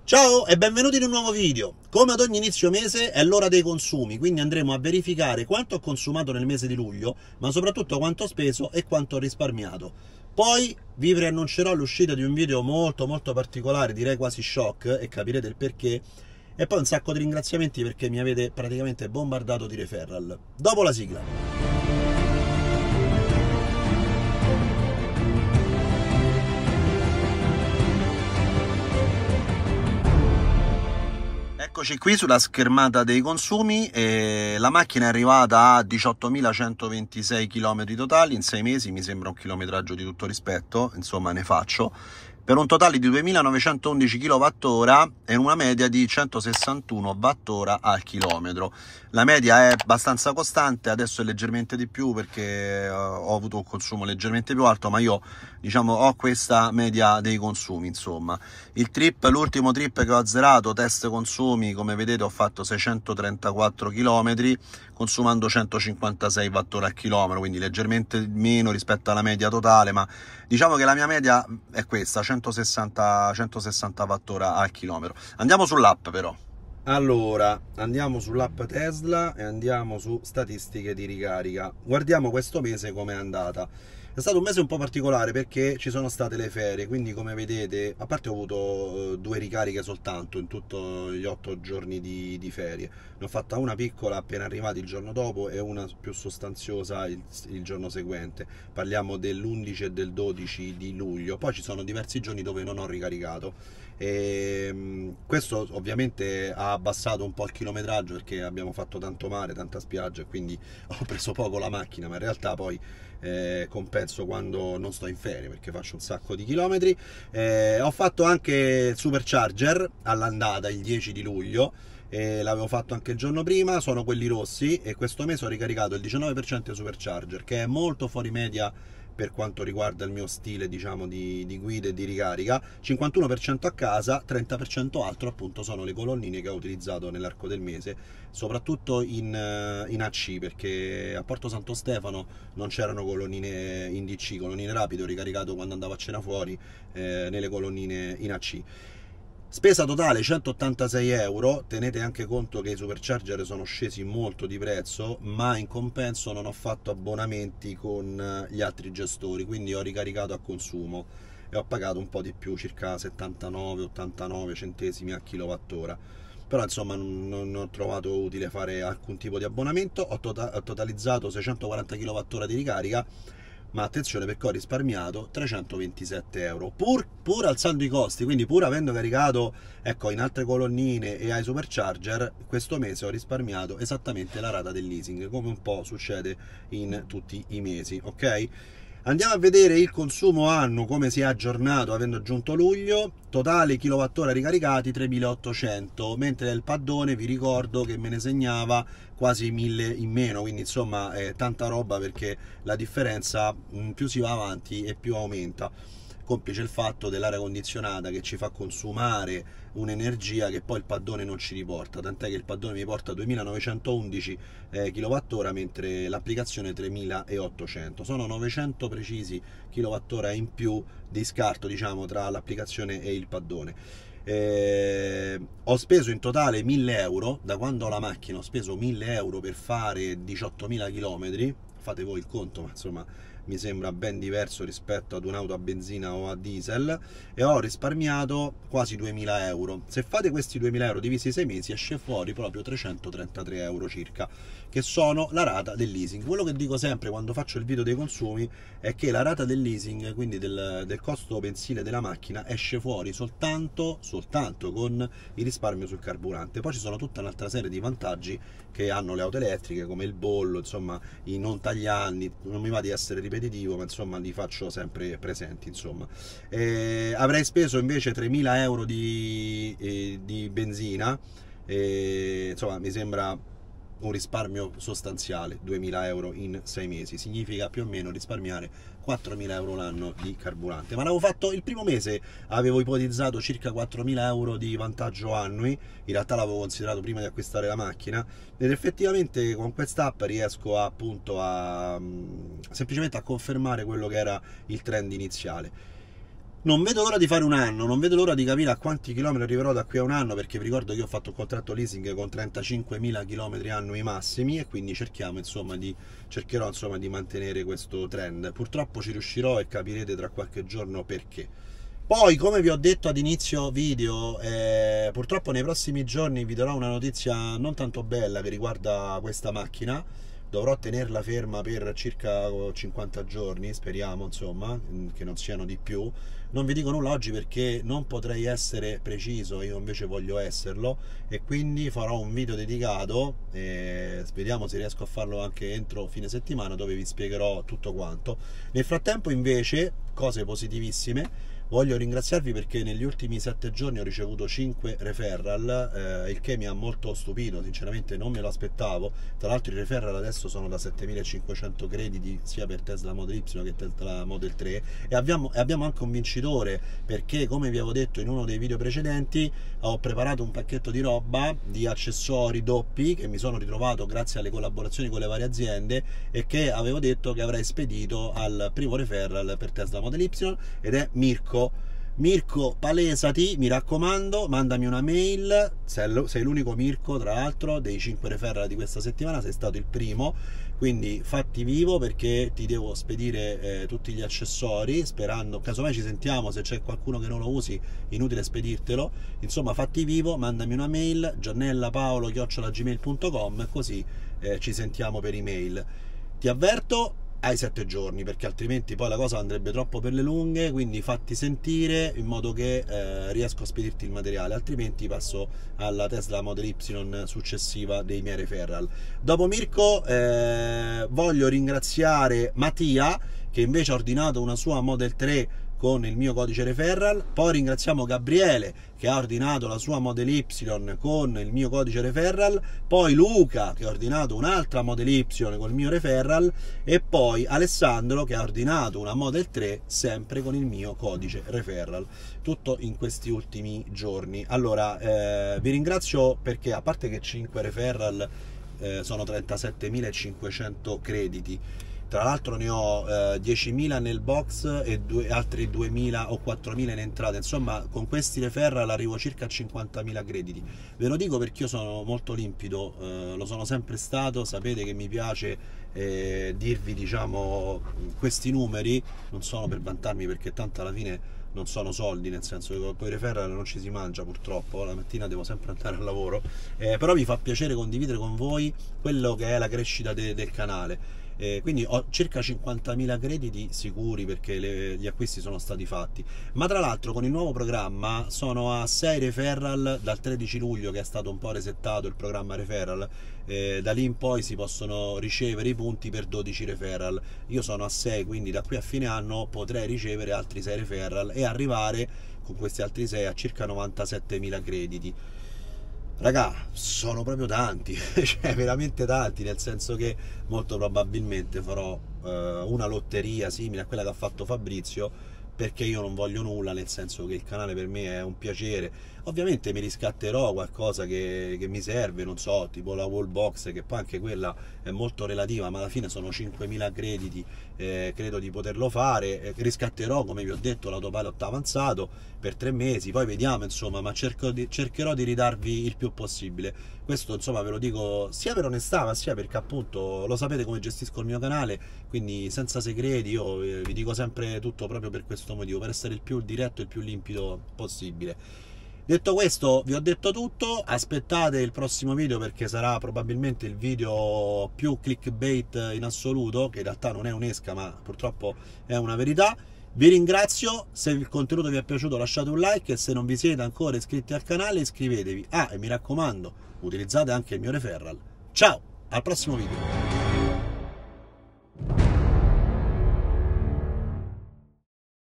Ciao e benvenuti in un nuovo video. Come ad ogni inizio mese è l'ora dei consumi, quindi andremo a verificare quanto ho consumato nel mese di luglio, ma soprattutto quanto ho speso e quanto ho risparmiato. Poi vi preannuncerò l'uscita di un video molto particolare, direi quasi shock, e capirete il perché. E poi un sacco di ringraziamenti perché mi avete praticamente bombardato di referral. Dopo la sigla. Eccoci qui sulla schermata dei consumi e la macchina è arrivata a 18.126 km totali in 6 mesi, mi sembra un chilometraggio di tutto rispetto, insomma ne faccio, per un totale di 2.911 kWh e una media di 161 Wh al chilometro. La media è abbastanza costante, adesso è leggermente di più perché ho avuto un consumo leggermente più alto, ma io diciamo ho questa media dei consumi, insomma. L'ultimo trip che ho azzerato, test consumi, come vedete ho fatto 634 km consumando 156 Wh al chilometro, quindi leggermente meno rispetto alla media totale, ma diciamo che la mia media è questa, 160 Wh al chilometro. Andiamo sull'app però. Allora, andiamo sull'app Tesla e andiamo su statistiche di ricarica. Guardiamo questo mese com'è andata. È stato un mese un po' particolare perché ci sono state le ferie, quindi come vedete, a parte ho avuto 2 ricariche soltanto in tutti gli 8 giorni di ferie. Ne ho fatta una piccola appena arrivati il giorno dopo e una più sostanziosa il giorno seguente. Parliamo dell'11 e del 12 di luglio. Poi ci sono diversi giorni dove non ho ricaricato. E questo ovviamente ha abbassato un po' il chilometraggio perché abbiamo fatto tanto mare, tanta spiaggia e quindi ho preso poco la macchina, ma in realtà poi compenso quando non sto in ferie perché faccio un sacco di chilometri. Ho fatto anche il supercharger all'andata il 10 di luglio, l'avevo fatto anche il giorno prima, sono quelli rossi, e questo mese ho ricaricato il 19% supercharger, che è molto fuori media per quanto riguarda il mio stile, diciamo, di guida e di ricarica. 51% a casa, 30% altro appunto sono le colonnine che ho utilizzato nell'arco del mese, soprattutto in AC, perché a Porto Santo Stefano non c'erano colonnine in DC, colonnine rapide, ho ricaricato quando andavo a cena fuori nelle colonnine in AC. Spesa totale 186 euro, tenete anche conto che i supercharger sono scesi molto di prezzo, ma in compenso non ho fatto abbonamenti con gli altri gestori, quindi ho ricaricato a consumo e ho pagato un po' di più, circa 79-89 centesimi a kilowattora. Però insomma non ho trovato utile fare alcun tipo di abbonamento. Ho totalizzato 640 kWh di ricarica, ma attenzione perché ho risparmiato 327 euro pur alzando i costi, quindi pur avendo caricato, ecco, in altre colonnine e ai supercharger, questo mese ho risparmiato esattamente la rata del leasing, come un po' succede in tutti i mesi, ok? Andiamo a vedere il consumo annuo, come si è aggiornato avendo aggiunto luglio. Totale kilowattora ricaricati 3800, mentre nel paddone vi ricordo che me ne segnava quasi 1000 in meno, quindi insomma è tanta roba, perché la differenza più si va avanti e più aumenta, complice il fatto dell'aria condizionata che ci fa consumare un'energia che poi il paddone non ci riporta, tant'è che il paddone mi porta 2911 kWh, mentre l'applicazione 3800. Sono 900 precisi kWh in più di scarto, diciamo, tra l'applicazione e il paddone. Ho speso in totale 1000 euro, da quando ho la macchina ho speso 1000 euro per fare 18.000 km, fate voi il conto, ma insomma mi sembra ben diverso rispetto ad un'auto a benzina o a diesel, e ho risparmiato quasi 2000 euro. Se fate questi 2000 euro divisi 6 mesi esce fuori proprio 333 euro circa, che sono la rata del leasing. Quello che dico sempre quando faccio il video dei consumi è che la rata del leasing, quindi del costo mensile della macchina, esce fuori soltanto con il risparmio sul carburante. Poi ci sono tutta un'altra serie di vantaggi che hanno le auto elettriche, come il bollo, insomma i non tagliandi. Non mi va di essere ripetitivo, ma insomma li faccio sempre presenti, insomma. Avrei speso invece 3000 euro di benzina, insomma mi sembra un risparmio sostanziale. 2000 euro in 6 mesi significa più o meno risparmiare 4000 euro l'anno di carburante, ma l'avevo fatto il primo mese, avevo ipotizzato circa 4000 euro di vantaggio annui, in realtà l'avevo considerato prima di acquistare la macchina, ed effettivamente con quest'app riesco semplicemente a confermare quello che era il trend iniziale. Non vedo l'ora di fare un anno, non vedo l'ora di capire a quanti chilometri arriverò da qui a un anno, perché vi ricordo che io ho fatto un contratto leasing con 35.000 chilometri annui massimi e quindi cercherò insomma di mantenere questo trend. Purtroppo ci riuscirò e capirete tra qualche giorno perché. Poi, come vi ho detto ad inizio video, purtroppo nei prossimi giorni vi darò una notizia non tanto bella che riguarda questa macchina. Dovrò tenerla ferma per circa 50 giorni, speriamo insomma, che non siano di più. Non vi dico nulla oggi perché non potrei essere preciso, io invece voglio esserlo, e quindi farò un video dedicato, vediamo se riesco a farlo anche entro fine settimana, dove vi spiegherò tutto quanto. Nel frattempo invece, cose positivissime, voglio ringraziarvi perché negli ultimi 7 giorni ho ricevuto 5 referral, il che mi ha molto stupito, sinceramente non me lo aspettavo. Tra l'altro i referral adesso sono da 7.500 crediti sia per Tesla Model Y che Tesla Model 3, e abbiamo anche un vincitore, perché come vi avevo detto in uno dei video precedenti ho preparato un pacchetto di roba, di accessori doppi che mi sono ritrovato grazie alle collaborazioni con le varie aziende e che avevo detto che avrei spedito al primo referral per Tesla Model Y, ed è Mirko. Mirko, palesati, mi raccomando, mandami una mail, sei l'unico Mirko tra l'altro dei 5 referral di questa settimana, sei stato il primo, quindi fatti vivo perché ti devo spedire tutti gli accessori, sperando, casomai ci sentiamo, se c'è qualcuno che non lo usi, inutile spedirtelo, insomma fatti vivo, mandami una mail, giannellapaolo@gmail.com, così ci sentiamo per email. Ti avverto, hai 7 giorni perché altrimenti poi la cosa andrebbe troppo per le lunghe, quindi fatti sentire in modo che riesco a spedirti il materiale, altrimenti passo alla Tesla Model Y successiva dei miei referral. Dopo Mirko voglio ringraziare Mattia che invece ha ordinato una sua Model 3 con il mio codice referral. Poi ringraziamo Gabriele che ha ordinato la sua Model Y con il mio codice referral, poi Luca che ha ordinato un'altra Model Y con il mio referral, e poi Alessandro che ha ordinato una Model 3 sempre con il mio codice referral. Tutto in questi ultimi giorni. Allora vi ringrazio perché a parte che 5 referral sono 37.500 crediti. Tra l'altro ne ho 10.000 nel box e altri 2.000 o 4.000 in entrata, insomma con questi referral arrivo circa a 50.000 crediti. Ve lo dico perché io sono molto limpido, lo sono sempre stato, sapete che mi piace dirvi diciamo questi numeri, non sono per vantarmi perché tanto alla fine non sono soldi, nel senso che con i referral non ci si mangia purtroppo, la mattina devo sempre andare al lavoro, però mi fa piacere condividere con voi quello che è la crescita del canale. Quindi ho circa 50.000 crediti sicuri perché gli acquisti sono stati fatti, ma tra l'altro con il nuovo programma sono a 6 referral dal 13 luglio che è stato un po' resettato il programma referral, da lì in poi si possono ricevere i punti per 12 referral, io sono a 6, quindi da qui a fine anno potrei ricevere altri 6 referral e arrivare con questi altri 6 a circa 97.000 crediti. Raga, sono proprio tanti, cioè veramente tanti, nel senso che molto probabilmente farò una lotteria simile a quella che ha fatto Fabrizio, perché io non voglio nulla, nel senso che il canale per me è un piacere. Ovviamente mi riscatterò qualcosa che mi serve, non so, tipo la wallbox, che poi anche quella è molto relativa, ma alla fine sono 5.000 crediti, credo di poterlo fare. Riscatterò, come vi ho detto, l'autopilot avanzato per 3 mesi, poi vediamo insomma, ma cercherò di ridarvi il più possibile. Questo insomma ve lo dico sia per onestà, ma sia perché appunto lo sapete come gestisco il mio canale, quindi senza segreti, io vi dico sempre tutto proprio per questo motivo, per essere il più diretto e il più limpido possibile. Detto questo, vi ho detto tutto, aspettate il prossimo video perché sarà probabilmente il video più clickbait in assoluto, che in realtà non è un'esca ma purtroppo è una verità. Vi ringrazio, se il contenuto vi è piaciuto lasciate un like e se non vi siete ancora iscritti al canale iscrivetevi. Ah, e mi raccomando, utilizzate anche il mio referral. Ciao, al prossimo video!